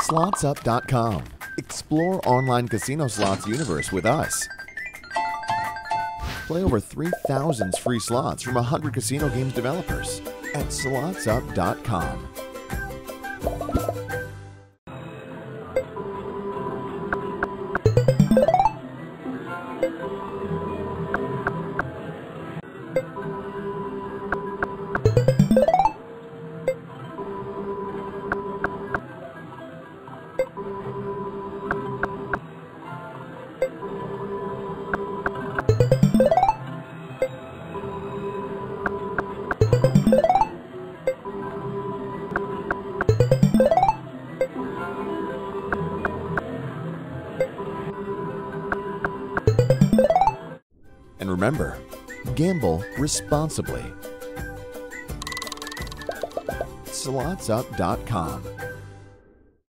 SlotsUp.com. Explore online casino slots universe with us. Play over 3,000 free slots from 100 casino games developers at SlotsUp.com. And remember, gamble responsibly. SlotsUp.com.